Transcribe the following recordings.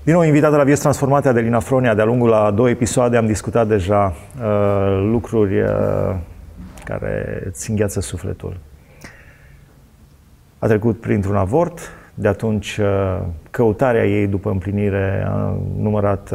Din nou, invitată la Vieți Transformate, Adelina Fronea. De-a lungul a 2 episoade am discutat deja lucruri care îți îngheață sufletul. A trecut printr-un avort, de atunci căutarea ei după împlinire a numărat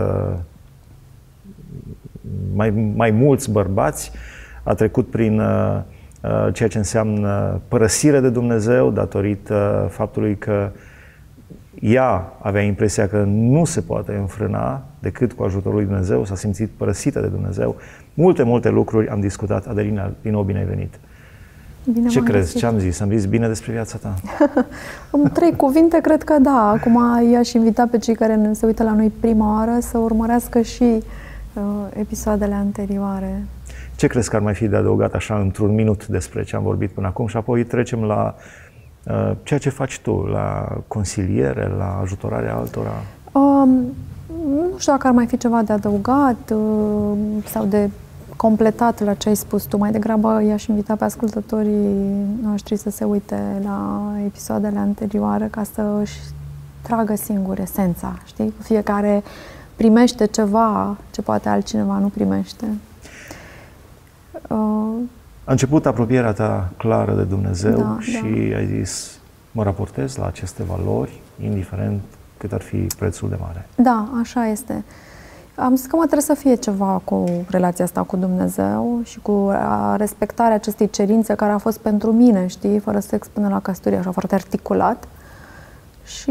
mai mulți bărbați, a trecut prin ceea ce înseamnă părăsire de Dumnezeu datorită faptului că ea avea impresia că nu se poate înfrâna decât cu ajutorul lui Dumnezeu, s-a simțit părăsită de Dumnezeu. Multe lucruri am discutat. Adelina, din nou bine ai venit. Bine ce crezi? Ce am zis? Am zis bine despre viața ta? În 3 cuvinte, cred că da. Acum i-aș invita pe cei care se uită la noi prima oară să urmărească și episoadele anterioare. Ce crezi că ar mai fi de adăugat așa într-un minut despre ce am vorbit până acum și apoi trecem la ceea ce faci tu, la consiliere, la ajutorarea altora? Nu știu dacă ar mai fi ceva de adăugat sau de completat la ce ai spus tu. Mai degrabă i-aș invita pe ascultătorii noștri să se uite la episoadele anterioare ca să își tragă singur esența, știi? Fiecare primește ceva ce poate altcineva nu primește. A început apropierea ta clară de Dumnezeu și da. ai zis, mă raportez la aceste valori, indiferent cât ar fi prețul de mare. Da, așa este. Am zis că mă trebuie să fie ceva cu relația asta cu Dumnezeu și cu respectarea acestei cerințe care a fost pentru mine, știi, fără sex până la căsătorie, așa foarte articulat. Și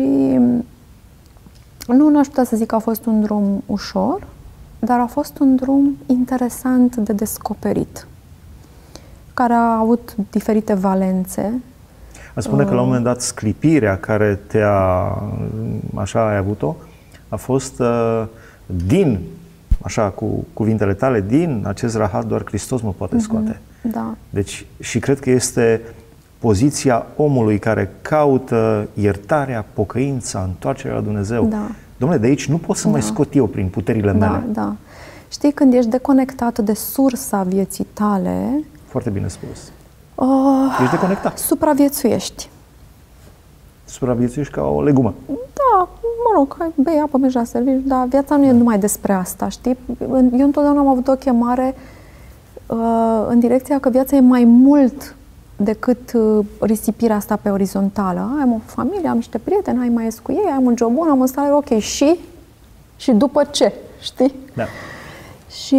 nu aș putea să zic că a fost un drum ușor, dar a fost un drum interesant de descoperit, care a avut diferite valențe. A spune că la un moment dat sclipirea care așa ai avut-o, a fost din, așa cu cuvintele tale, din acest rahat doar Hristos mă poate scoate. Da. Deci, și cred că este poziția omului care caută iertarea, pocăința, întoarcerea la Dumnezeu. Da. Dom'le, de aici nu pot să mai scot eu prin puterile mele. Da. Știi, când ești deconectat de sursa vieții tale... Foarte bine spus. Ești deconectat. Supraviețuiești. Supraviețuiești ca o legumă. Da, mă rog, bei apă, mergi servici, dar viața nu e numai despre asta, știi? Eu întotdeauna am avut o chemare în direcția că viața e mai mult decât risipirea asta pe orizontală. Am o familie, am niște prieteni, ai mai ies cu ei, am un job bun, am un salariu, ok, și după ce, știi? Da. Și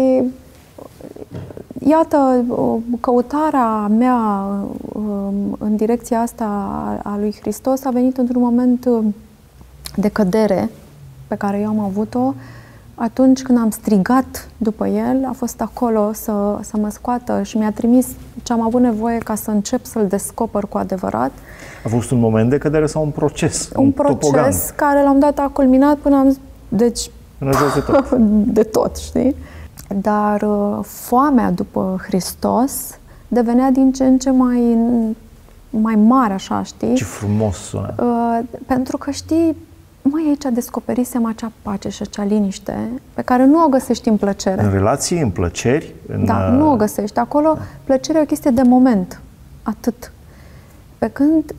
iată, căutarea mea în direcția asta a lui Hristos a venit într-un moment de cădere pe care eu am avut-o. Atunci când am strigat după El, a fost acolo să mă scoată și mi-a trimis ce am avut nevoie ca să încep să-L descoper cu adevărat. A fost un moment de cădere sau un proces? Un proces topogan care l-am dat a culminat până am zis, deci de tot. De tot, știi? Dar foamea după Hristos devenea din ce în ce mai mare, așa, știi? Ce frumos sună! Pentru că, știi, aici descoperisem acea pace și acea liniște pe care nu o găsești în plăcere. În relații, în plăceri? Da, nu o găsești. Acolo plăcerea e o chestie de moment. Atât. Pe când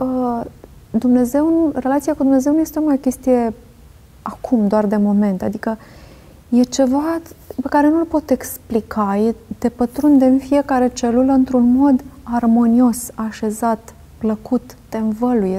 relația cu Dumnezeu nu este numai o chestie acum, doar de moment. Adică e ceva pe care nu-l pot explica. Te pătrunde în fiecare celulă într-un mod armonios, așezat, plăcut, te învăluie,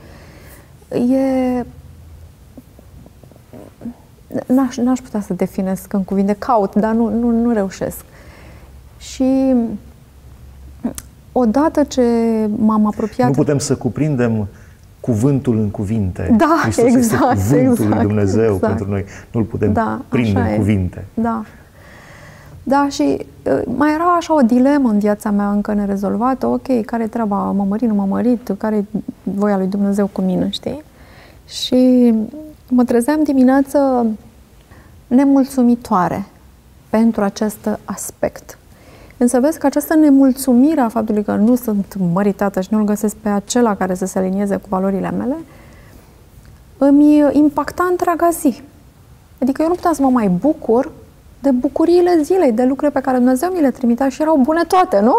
N-aș putea să definesc în cuvinte, caut, dar nu reușesc. Și odată ce m-am apropiat... Nu putem să cuprindem cuvântul în cuvinte. Da, Hristos exact, este cuvântul lui Dumnezeu exact. pentru noi. Nu-l putem prinde în cuvinte. Da. Da, și mai era așa o dilemă în viața mea încă nerezolvată. Ok, care-i treaba? Mă mărit, nu mă mărit? Care-i voia lui Dumnezeu cu mine, știi? Și mă trezeam dimineață nemulțumitoare pentru acest aspect. Însă vezi că această nemulțumire a faptului că nu sunt măritată și nu-l găsesc pe acela care să se alinieze cu valorile mele, îmi impacta întreaga zi. Adică eu nu puteam să mă mai bucur de bucuriile zilei, de lucruri pe care Dumnezeu mi le trimitea și erau bune toate, nu?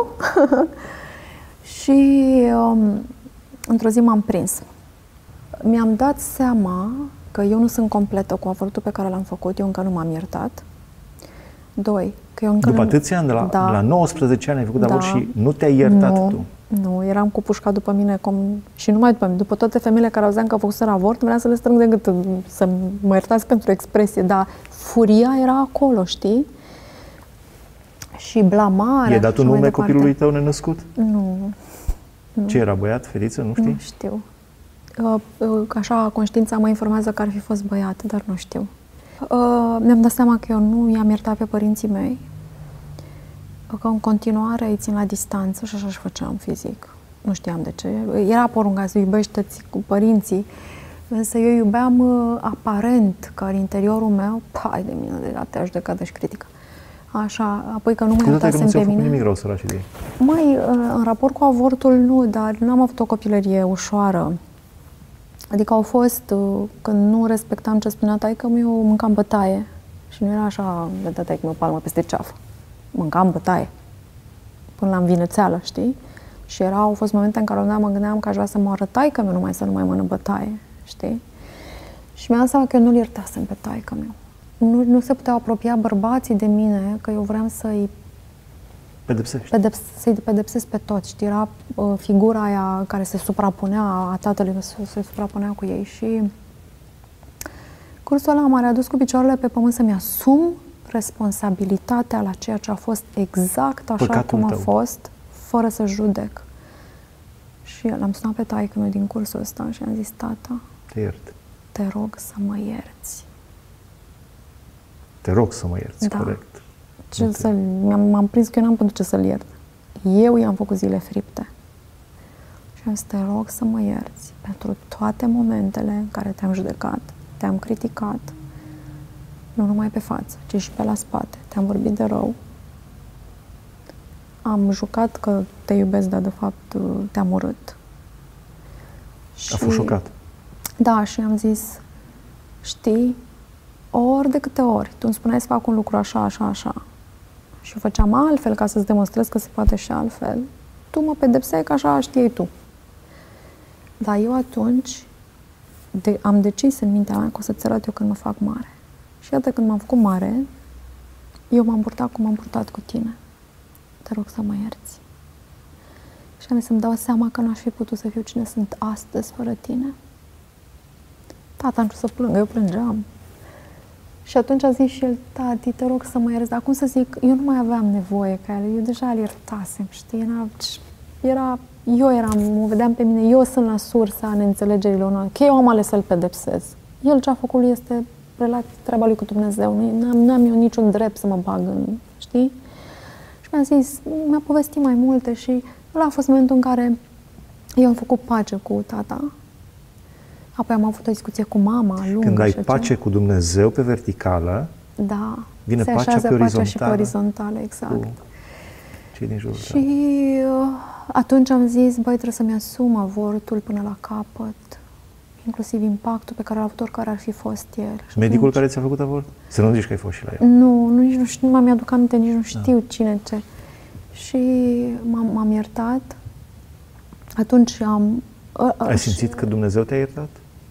Și într-o zi m-am prins. Mi-am dat seama că eu nu sunt completă cu avortul pe care l-am făcut, eu încă nu m-am iertat. 2, că eu încă După atâția ani, la 19 ani ai făcut avort și nu te-ai iertat tu. Nu, eram cu pușca după mine și numai după mine. După toate femeile care auzeam că făcuseră avort, vreau să le strâng de gât, să mă iertați pentru expresie, dar furia era acolo, știi? Și blamarea. I-ai dat un nume copilului tău nenăscut? Nu. Ce era, băiat, fetiță, nu știi? Nu știu. Așa, conștiința mă informează că ar fi fost băiat, dar nu știu. Mi-am dat seama că eu nu i-am iertat pe părinții mei, că în continuare îi țin la distanță și așa și făceam fizic. Nu știam de ce. Era porunca să iubește-ți cu părinții, însă eu iubeam aparent că în interiorul meu, pai de mine, deja te-a judecat și critică. Așa, apoi că nu mă iertasem pe mine. Nimic rău, sărașii de ei. Măi, în raport cu avortul, nu, dar nu am avut o copilărie ușoară. Adică au fost, când nu respectam ce spunea taică-miu, eu mâncam bătaie. Și nu era așa, de taică-miu palmă peste ceafă. Mâncam bătaie. Până la învinețeală, știi? Și au fost momente în care mă gândeam că aș vrea să moară taică-miu, numai să nu mai mănânc bătaie, știi? Și mi-am dat seama că eu nu-l iertasem pe taică-miu. Nu se puteau apropia bărbații de mine, că eu vreau să-i să-i pedepsesc pe toți, știi? Era figura aia care se suprapunea, a tatălui se suprapunea cu ei și cursul ăla m-a readus cu picioarele pe pământ să-mi asum responsabilitatea la ceea ce a fost exact așa Păcatul cum a tău. fost, fără să judec. Și l-am sunat pe taică-miu din cursul ăsta și am zis: tata, te iert. Te rog să mă ierți. Te rog să mă ierți, corect. M-am prins că eu n-am pentru ce să-l iert. Eu i-am făcut zile fripte. Și am zis: te rog să mă ierți pentru toate momentele în care te-am judecat, te-am criticat, nu numai pe față, ci și pe la spate. Te-am vorbit de rău. Am jucat că te iubesc, dar de fapt te-am urât. A fost șocat. Da, și am zis: știi, ori de câte ori tu îmi spuneai să fac un lucru așa, așa, așa și eu făceam altfel ca să-ți demonstrez că se poate și altfel, tu mă pedepseai că așa știai tu. Dar eu atunci am decis în mintea mea că o să-ți arăt eu când mă fac mare. Și iată, când m-am făcut mare, eu m-am purtat cum m-am purtat cu tine. Te rog să mă ierți. Și am zis să-mi dau seama că n-aș fi putut să fiu cine sunt astăzi fără tine. Tata, am să plângă, eu plângeam. Și atunci a zis și el: tati, te rog să mă ierți. Dar cum să zic, eu nu mai aveam nevoie ca el, eu deja îl iertasem, știi? Mă vedeam pe mine, eu sunt la sursa neînțelegerilor noastre, că eu am ales să-l pedepsez. El ce a făcut lui este treaba lui cu Dumnezeu, n-am eu niciun drept să mă bag în, știi? Și mi-a zis, mi-a povestit mai multe și ăla a fost momentul în care eu am făcut pace cu tata. Apoi am avut o discuție cu mama lungă. Când ai pace cu Dumnezeu pe verticală, da, vine se pacea așează pe pacea și pe orizontală, exact. Cu cei din jurul și atunci am zis: băi, trebuie să-mi asum avortul până la capăt, inclusiv impactul pe care l-a avut oricare ar fi fost el. Și medicul atunci... care ți-a făcut avort? Să nu zici că ai fost și la el. Nici nu știu, nu mai mi-aduc aminte, nici nu știu cine ce. Și m-am iertat. Atunci am... Ai simțit că Dumnezeu te-a iertat?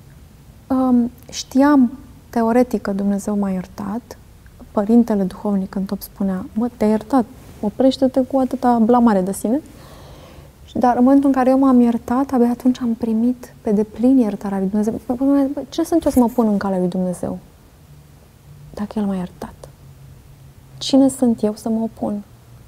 Știam teoretic că Dumnezeu m-a iertat. Părintele duhovnic în top spunea: mă, te-ai iertat, oprește-te cu atâta blamare de sine. Dar în momentul în care eu m-am iertat, abia atunci am primit pe deplin iertarea lui Dumnezeu. Ce sunt eu să mă pun în calea lui Dumnezeu dacă El m-a iertat? Cine sunt eu să mă opun?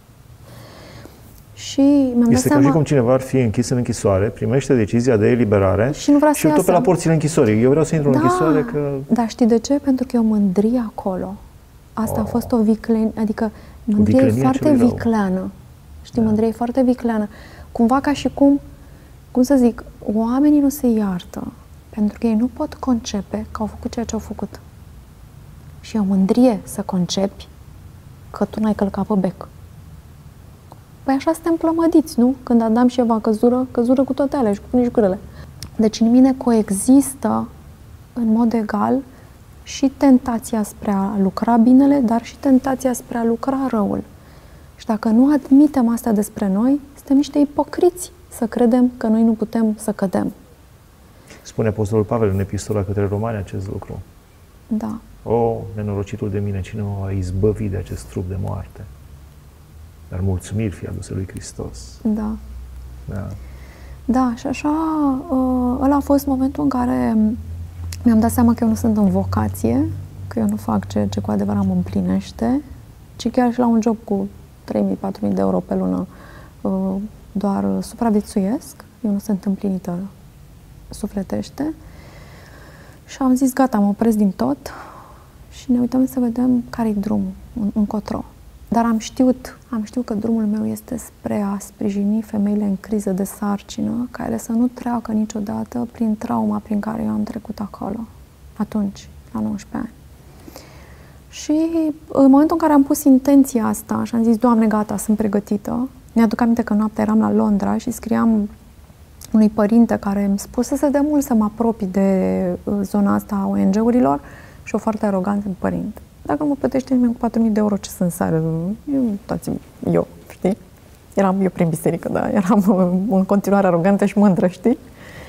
Și mi-am dat seama... ca și cum cineva ar fi închis în închisoare, primește decizia de eliberare și nu vrea să tot pe la porțile închisorii. Eu vreau să intru în închisoare că... Dar știi de ce? Pentru că e o mândrie acolo. Asta a fost o viclenie, adică mândria e foarte vicleană. Știi, mândria e foarte vicleană. Cumva ca și cum să zic, oamenii nu se iartă pentru că ei nu pot concepe că au făcut ceea ce au făcut. Și e o mândrie să concepi că tu n-ai călcat pe bec. Păi așa suntem plămădiți, nu? Când Adam și Eva căzură cu toate alea și cu bune și cu rele. Deci în mine coexistă în mod egal și tentația spre a lucra binele, dar și tentația spre a lucra răul. Și dacă nu admitem asta despre noi, suntem niște ipocriți să credem că noi nu putem să cădem. Spune Apostolul Pavel în epistola către Romani acest lucru. Da. O, nenorocitul de mine, cine mă va izbăvi de acest trup de moarte? Dar mulțumiri fie aduse lui Hristos. Da. Da. Da, și așa, ăla a fost momentul în care mi-am dat seama că eu nu sunt în vocație, că eu nu fac ce cu adevărat mă împlinește, ci chiar și la un job cu 3.000-4.000 de euro pe lună doar supraviețuiesc, eu nu sunt împlinită sufletește. Și am zis, gata, mă opresc din tot și ne uităm să vedem care-i drumul, încotro. Dar am știut că drumul meu este spre a sprijini femeile în criză de sarcină, care să nu treacă niciodată prin trauma prin care eu am trecut acolo, atunci, la 19 ani. Și în momentul în care am pus intenția asta și am zis, Doamne, gata, sunt pregătită, mi-aduc aminte că noaptea eram la Londra și scriam unui părinte care îmi spusese de mult să mă apropii de zona asta a ONG-urilor și o foarte arogant în părinte. Dacă nu mă plătește nimeni cu 4.000 de euro, ce să însară? Eu, știi? Eram eu prin biserică, da? Eram în continuare arogantă și mândră, știi?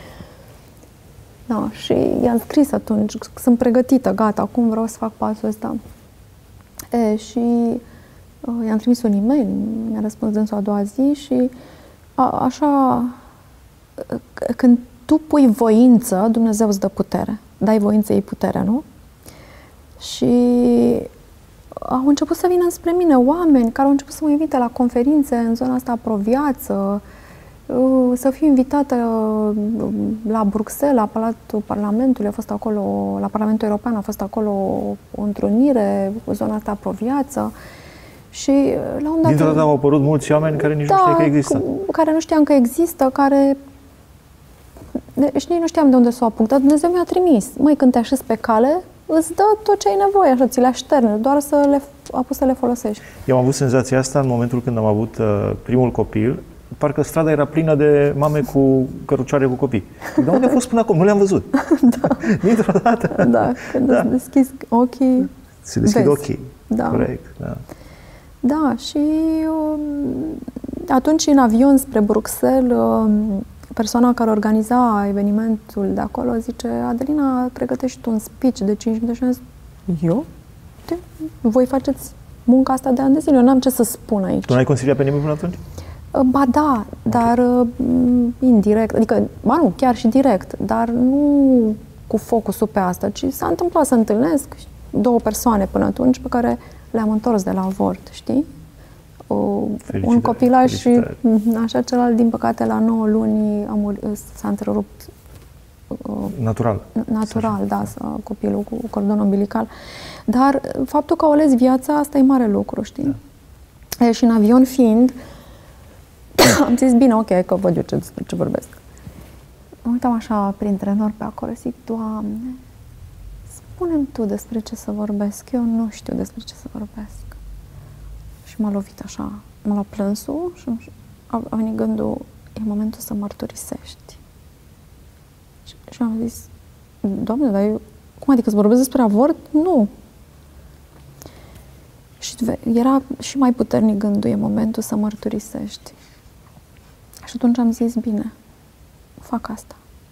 Da, și i-am scris atunci, sunt pregătită, gata, acum vreau să fac pasul ăsta. Și i-am trimis un e-mail, mi-a răspuns dânsul a doua zi și așa, când tu pui voință, Dumnezeu îți dă putere. Dai voință, ei putere, nu? Și au început să vină spre mine oameni care au început să mă invite la conferințe în zona asta Pro-Viață, să fiu invitată la Bruxelles, la Palatul Parlamentului, a fost acolo, la Parlamentul European a fost acolo o întrunire, zona asta Pro-Viață. Și la un dat... Dintr-o dată au apărut mulți oameni care nici nu știau că există. Care nu știam că există, care... Și nici nu știam de unde să o apuc, dar Dumnezeu mi-a trimis. Măi, când te așezi pe cale, îți dă tot ce ai nevoie, așa, ți le așterne, doar să le folosești. Eu am avut senzația asta în momentul când am avut primul copil. Parcă strada era plină de mame cu cărucioare cu copii. Dar unde a fost până acum? Nu le-am văzut. Da. Dintr-o dată. Da, când îți deschizi ochii, se deschid ochii. Da. Corect, da. Da, și atunci în avion spre Bruxelles, persoana care organiza evenimentul de acolo zice, Adelina, pregătești tu un speech de 5 minute și am zis, eu? Voi faceți munca asta de ani de zile, eu n-am ce să spun aici. Tu n-ai consiliat pe nimeni până atunci? Ba da, dar indirect, adică, ba nu, chiar și direct, dar nu cu focusul pe asta, ci s-a întâmplat să întâlnesc 2 persoane până atunci pe care le-am întors de la avort, știi? Un copilaj și așa, celălalt, din păcate, la 9 luni s-a întrerupt natural, da, copilul cu cordon umbilical. Dar faptul că au ales viața, asta e mare lucru, știi? Da. Și în avion fiind, am zis, bine, ok, că văd eu ce vorbesc. Mă uitam așa printre nori pe acolo, zic, Doamne, spune-mi tu despre ce să vorbesc, eu nu știu despre ce să vorbesc. Și m-a lovit așa, m-a luat plânsul și a venit gândul, e momentul să mărturisești. Și am zis, Doamne, dar eu, cum adică să vorbesc despre avort? Nu. Și era și mai puternic gândul, e momentul să mărturisești. Și atunci am zis, bine, fac asta.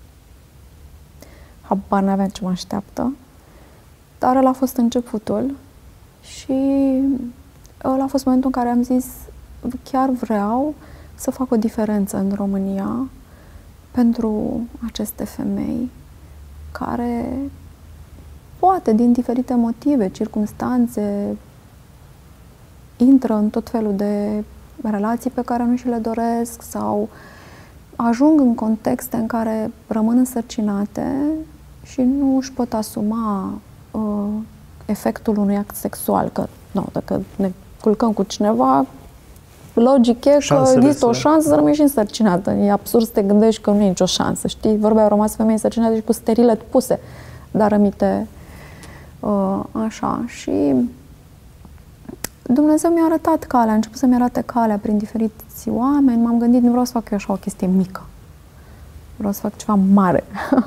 Habar n-aveam ce mă așteaptă, dar ăla a fost începutul și ăla a fost momentul în care am zis, chiar vreau să fac o diferență în România pentru aceste femei care poate din diferite motive, circumstanțe, intră în tot felul de relații pe care nu și le doresc sau ajung în contexte în care rămân însărcinate și nu își pot asuma efectul unui act sexual. Că, nu, dacă ne culcăm cu cineva, logic e că există o șansă să rămâi și însărcinată. E absurd să te gândești că nu e nicio șansă, știi? Vorba au rămas femei însărcinate și cu sterile puse, dar rămite așa. Și Dumnezeu mi-a arătat calea, a început să-mi arate calea prin diferiți oameni. M-am gândit, nu vreau să fac eu așa o chestie mică. Vreau să fac ceva mare.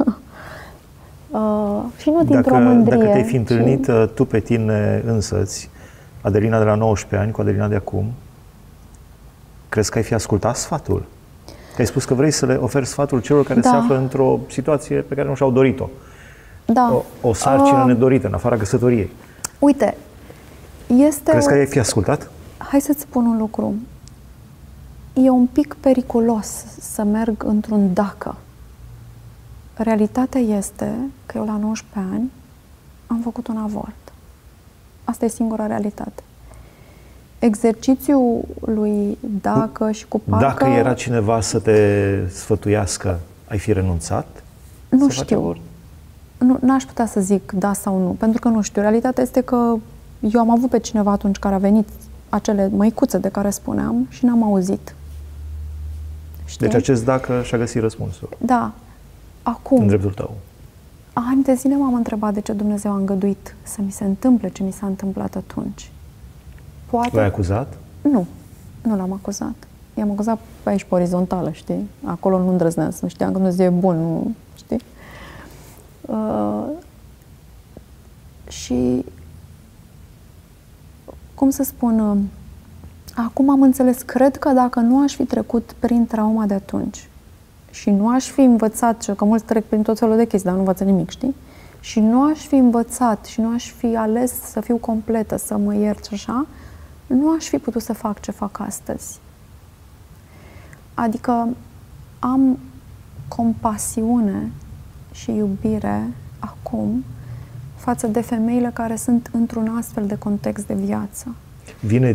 Și nu dintr-o mândrie. Dacă te-ai fi întâlnit tu pe tine însăți, Adelina de la 19 ani, cu Adelina de acum, crezi că ai fi ascultat sfatul? Ai spus că vrei să le oferi sfatul celor care se află într-o situație pe care nu și-au dorit-o. Da. O sarcină nedorită, în afara căsătoriei. Uite, Crezi că ai fi ascultat? Hai să-ți spun un lucru. E un pic periculos să merg într-un dacă. Realitatea este că eu la 19 ani am făcut un avort. Asta e singura realitate. Exercițiul lui dacă și cu parcă... Dacă era cineva să te sfătuiască, ai fi renunțat? Nu știu. N-aș putea să zic da sau nu, pentru că nu știu. Realitatea este că eu am avut pe cineva atunci care a venit acele măicuțe de care spuneam și n-am auzit. Știi? Deci acest dacă și-a găsit răspunsul. Da. Acum, în dreptul tău. Ani de zile m-am întrebat de ce Dumnezeu a îngăduit să mi se întâmple ce mi s-a întâmplat atunci. Poate... L-ai acuzat? Nu. Nu l-am acuzat. I-am acuzat pe aici, pe orizontală, știi? Acolo nu îndrăzneam, nu știam că Dumnezeu e bun, nu știi? Și cum să spun, acum am înțeles, cred că dacă nu aș fi trecut prin trauma de atunci și nu aș fi învățat, că mulți trec prin tot felul de chestii, dar nu învață nimic, știi? Și nu aș fi învățat și nu aș fi ales să fiu completă, să mă iert și așa, nu aș fi putut să fac ce fac astăzi. Adică am compasiune și iubire acum față de femeile care sunt într-un astfel de context de viață. Vine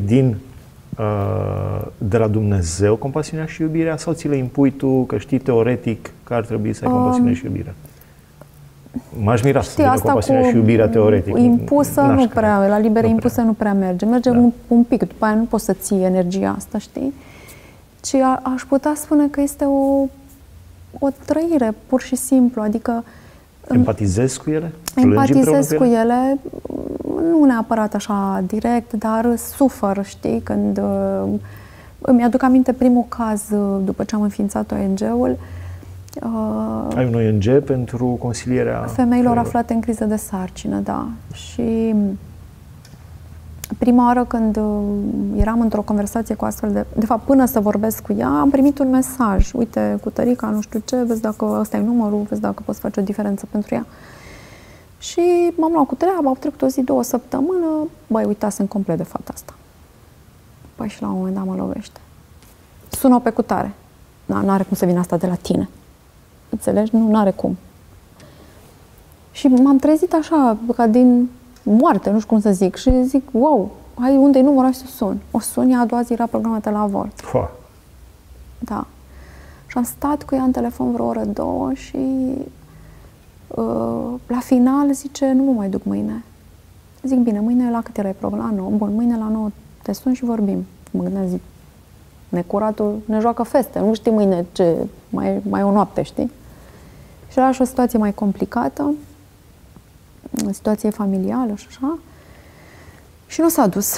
de la Dumnezeu compasiunea și iubirea sau ți le impui tu că știi teoretic că ar trebui să ai compasiune și iubire? M-aș mira să vină compasiunea și iubirea teoretic. Impusă nu prea, la liberă impusă nu prea merge. Merge un pic, după aia nu poți să ții energia asta, știi? Ci aș putea spune că este o trăire, pur și simplu, adică... Empatizezi cu ele? Empatizez cu ele, nu neapărat așa direct, dar sufăr, știi, când... Îmi aduc aminte primul caz, după ce am înființat ONG-ul. Ai un ONG pentru consilierea femeilor aflate în criză de sarcină, da. Și prima oară când eram într-o conversație cu astfel de fapt, până să vorbesc cu ea, am primit un mesaj. Uite, cu Tărica, nu știu ce, vezi dacă ăsta e numărul, vezi dacă poți face o diferență pentru ea. Și m-am luat cu treaba, au trecut o zi, 2 săptămâni, băi, uitasem complet de fata asta. Păi și la un moment dat mă lovește. Sună pe cutare. N-are cum să vină asta de la tine. Înțelegi? Nu are cum. Și m-am trezit așa, ca din moarte, nu știu cum să zic. Și zic, wow, hai, unde-i numărul? Hai să sun. O sun, ea a doua zi era programată la avort. Da. Și am stat cu ea în telefon vreo oră, 2 și la final zice, nu mă mai duc mâine. Zic, bine, mâine la cât erai programat? La 9. Bun, mâine la 9 te sun și vorbim. Mă gândeam, zic, necuratul ne joacă feste, nu știi mâine ce, mai o noapte, știi? Și era și o situație mai complicată, o situație familială și așa, și nu s-a dus.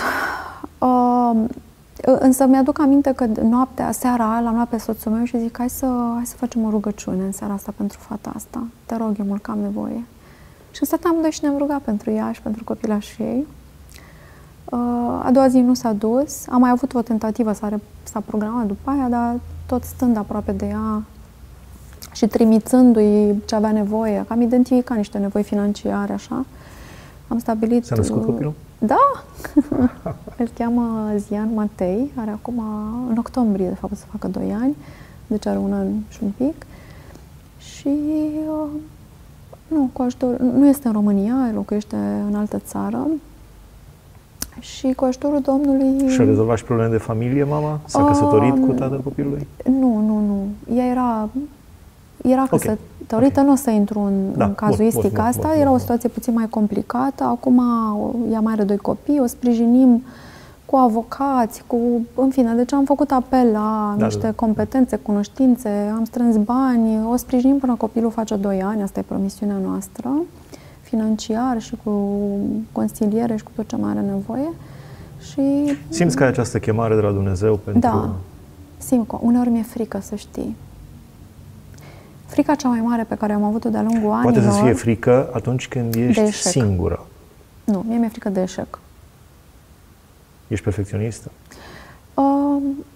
Însă mi-aduc aminte că seara, la noapte soțul meu și zic, hai să facem o rugăciune în seara asta pentru fata asta, te rog, eu mult că am nevoie. Și în stăteam amândoi și ne-am rugat pentru ea și pentru copilașii ei. A doua zi nu s-a dus, am mai avut o tentativă, s-a programat după aia, dar tot stând aproape de ea și trimițându-i ce avea nevoie, că am identificat niște nevoi financiare, așa, am stabilit... S-a născut copilul? Da! Îl cheamă Zian Matei, are acum, în octombrie, de fapt, să facă 2 ani, deci are 1 an și un pic. Și nu, cu ajutor, nu este în România, locuiește în altă țară. Și cu ajutorul Domnului... Și-a rezolvat și probleme de familie, mama? S-a căsătorit cu tatăl copilului? Nu. Ea era căsătorită, nu o să intru în cazuistica asta, era o situație puțin mai complicată. Acum ea mai are 2 copii, o sprijinim cu avocați, în fine, deci am făcut apel la niște competențe, cunoștințe, am strâns bani, o sprijinim până copilul face 2 ani, asta e promisiunea noastră, financiar și cu consiliere și cu tot ce mai are nevoie. Și simți că ai această chemare de la Dumnezeu pentru... Da, simt că uneori mi-e frică, să știi. Frica cea mai mare pe care am avut-o de-a lungul anilor... Poate să fie frică atunci când ești singură. Nu, mie mi-e frică de eșec. Ești perfecționistă?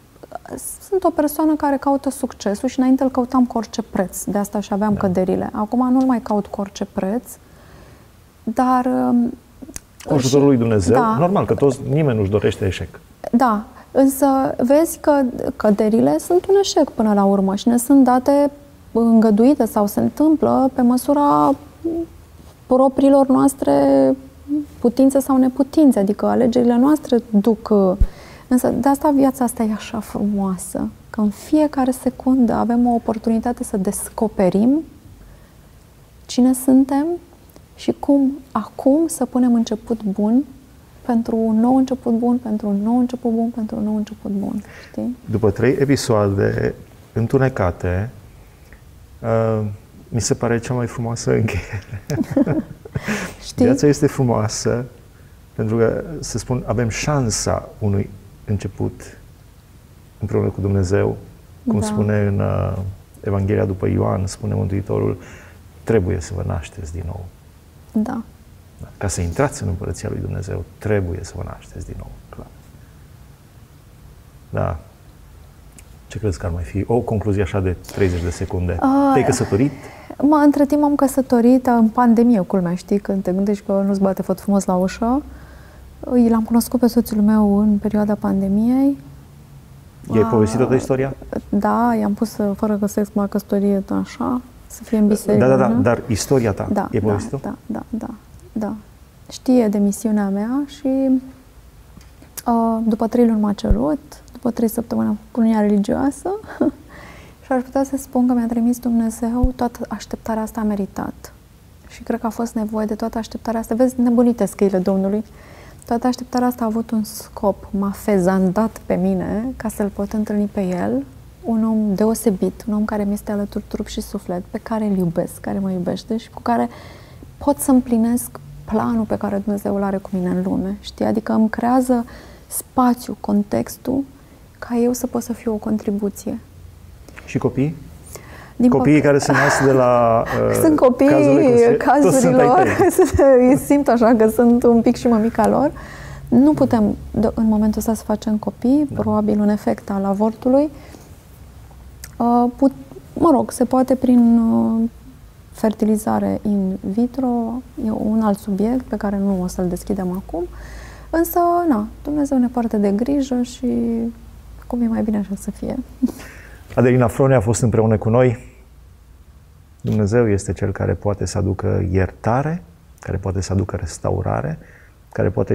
sunt o persoană care caută succesul și înainte îl căutam cu orice preț. De asta și aveam căderile. Acum nu-l mai caut cu orice preț, dar... Cu ajutorul lui Dumnezeu, normal că nimeni nu-și dorește eșec. Da, însă vezi că căderile sunt un eșec până la urmă și ne sunt date îngăduite sau se întâmplă pe măsura propriilor noastre putințe sau neputințe, adică alegerile noastre duc... Însă de asta viața asta e așa frumoasă, că în fiecare secundă avem o oportunitate să descoperim cine suntem și cum acum să punem început bun pentru un nou început bun, pentru un nou început bun, pentru un nou început bun. Știi? După 3 episoade întunecate, mi se pare cea mai frumoasă încheiere. Știi? Viața este frumoasă pentru că, să spun, avem șansa unui început împreună cu Dumnezeu. Cum spune în Evanghelia după Ioan, spune Mântuitorul, trebuie să vă nașteți din nou. Da. Ca să intrați în Împărăția lui Dumnezeu, trebuie să vă nașteți din nou. Clar. Da. Ce crezi că ar mai fi? O concluzie așa de 30 de secunde. Te-ai căsătorit? Între timp am căsătorit în pandemie, culmea, știi, când te gândești că nu-ți bate făt frumos la ușă. L-am cunoscut pe soțul meu în perioada pandemiei. I-ai povestit toată istoria? Da, i-am pus fără că sex la căsătorie, așa, să fie în biserică. Da, dar istoria ta, i-ai povestit-o? Da. Știe de misiunea mea și după 3 luni m-a cerut, după 3 săptămâni am făcut cununia religioasă și aș putea să spun că mi-a trimis Dumnezeu toată așteptarea asta a meritat. Și cred că a fost nevoie de toată așteptarea asta. Vezi, nebunite scăile Domnului. Toată așteptarea asta a avut un scop. M-a fezandat pe mine ca să-L pot întâlni pe El, un om deosebit, un om care mi este alături trup și suflet, pe care îl iubesc, care mă iubește și cu care pot să împlinesc planul pe care Dumnezeu îl are cu mine în lume. Știi? Adică îmi creează spațiu, contextul, ca eu să pot să fiu o contribuție. Și copii? Copiii care se nasc de la sunt copii cazurilor, îi simt așa că sunt un pic și mămica lor. Nu putem în momentul ăsta să facem copii, probabil un efect al avortului. Mă rog, se poate prin fertilizare in vitro, e un alt subiect pe care nu o să-l deschidem acum, însă, Dumnezeu ne poartă de grijă și cum e mai bine așa să fie. Adelina Frone a fost împreună cu noi. Dumnezeu este Cel care poate să aducă iertare, care poate să aducă restaurare, care poate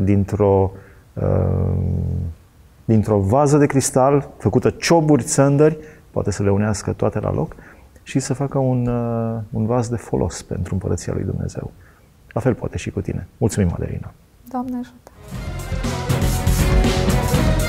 dintr-o vază de cristal, făcută cioburi, țândări, poate să le unească toate la loc și să facă un vas de folos pentru Împărăția lui Dumnezeu. La fel poate și cu tine. Mulțumim, Adelina! Doamne ajută!